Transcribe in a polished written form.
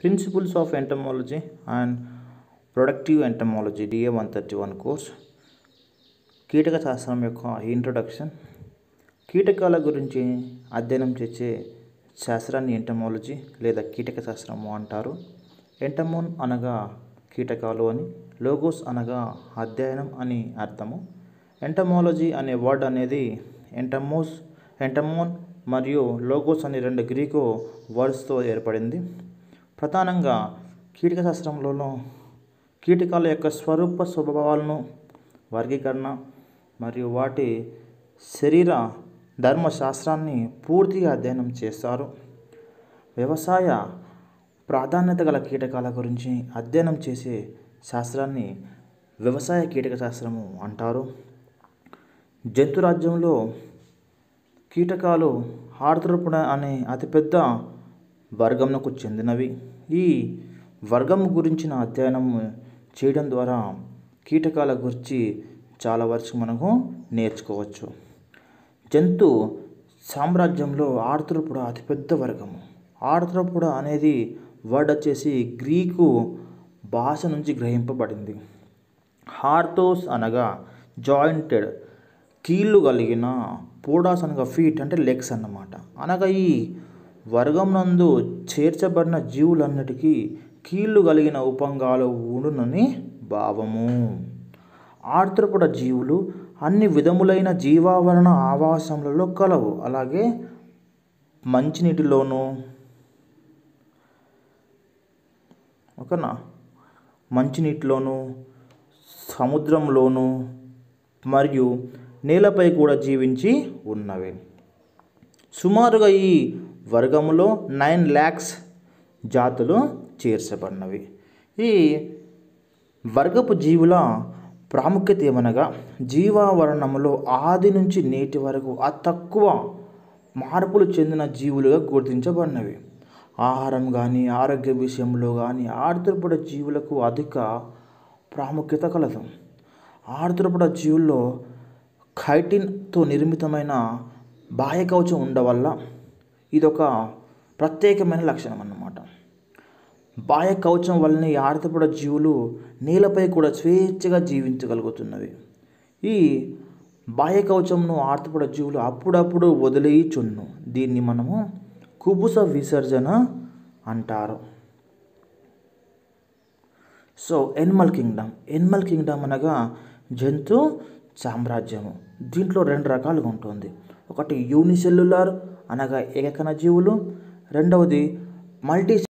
Principles of Entomology and Productive Entomology DA-131 course కీటక శాస్త్రం యొక్క ఇంట్రొడక్షన్. కీటకాల గురించి అధ్యయనం చేసే శాస్త్రాన్ని ఎంటమాలజీ లేదా కీటక శాస్త్రము అంటారు. ఎంటమోన్ అనగా కీటకాలు అని, లోగోస్ అనగా అధ్యయనం అని అర్థము. ఎంటమాలజీ అనే వర్డ్ అనేది ఎంటమోన్ మరియు లోగోస్ అనే రెండు గ్రీకు వర్డ్స్తో ఏర్పడింది. ప్రధానంగా కీటక శాస్త్రంలో కీటకాల యొక్క స్వభావాలను వర్గీకరణ మరియు వాటి శరీర ధర్మశాస్త్రాన్ని పూర్తిగా అధ్యయనం చేస్తారు. వ్యవసాయ ప్రాధాన్యత గల కీటకాల గురించి అధ్యయనం చేసే శాస్త్రాన్ని వ్యవసాయ కీటక శాస్త్రము అంటారు. జంతురాజ్యంలో కీటకాలు ఆర్థ్రోపోడా అనే అతిపెద్ద వర్గంకు చెందినవి. ఈ వర్గం గురించిన అధ్యయనం చేయడం ద్వారా కీటకాల గురించి చాలా వరకు మనకు నేర్చుకోవచ్చు. జంతు సామ్రాజ్యంలో ఆర్థ్రోపోడా అతిపెద్ద వర్గము. ఆర్థ్రోపోడా అనేది వర్డ్ వచ్చేసి గ్రీకు భాష నుంచి గ్రహింపబడింది. ఆర్థోస్ అనగా జాయింటెడ్, కీళ్ళు కలిగిన, పోడాస్ అనగా ఫీట్ అంటే లెగ్స్ అన్నమాట. అనగా ఈ వర్గం నందు చేర్చబడిన జీవులన్నిటికీ కీళ్ళు కలిగిన ఉపంగాలు ఉండునని భావము. ఆర్థ్రోపోడా జీవులు అన్ని విధములైన జీవావరణ ఆవాసములలో కలవు. అలాగే మంచినీటిలోను, సముద్రంలోను మరియు నేలపై కూడా జీవించి ఉన్నవి. సుమారుగా ఈ వర్గములో 9 lakhs జాతులు చేర్చబడినవి. ఈ వర్గపు జీవుల ప్రాముఖ్యత ఏమనగా జీవావరణంలో ఆది నుంచి నేటి వరకు అతి తక్కువ మార్పులు చెందిన జీవులుగా గుర్తించబడినవి. ఆహారం కానీ ఆరోగ్య విషయంలో కానీ ఆర్థ్రోపోడా జీవులకు అధిక ప్రాముఖ్యత కలదు. ఆర్థ్రోపోడా జీవుల్లో ఖైటిన్తో నిర్మితమైన బాహ్య కవచం ఉండవల్ల ఇదొక ప్రత్యేకమైన లక్షణం అన్నమాట. బాహ్య కవచం వల్లనే ఈ ఆర్థ్రోపోడా జీవులు నేలపై కూడా స్వేచ్ఛగా జీవించగలుగుతున్నవి. ఈ బాహ్య కవచంను ఆర్థ్రోపోడా జీవులు అప్పుడప్పుడు వదిలేయుచున్ను. దీన్ని మనము కుబుస విసర్జన అంటారు. సో ఎనిమల్ కింగ్డమ్ అనగా జంతు సామ్రాజ్యము. దీంట్లో 2 రకాలుగా ఉంటుంది. ఒకటి యూనిసెల్యులార్ అనగా ఏకకణ జీవులు, రెండవది మల్టీ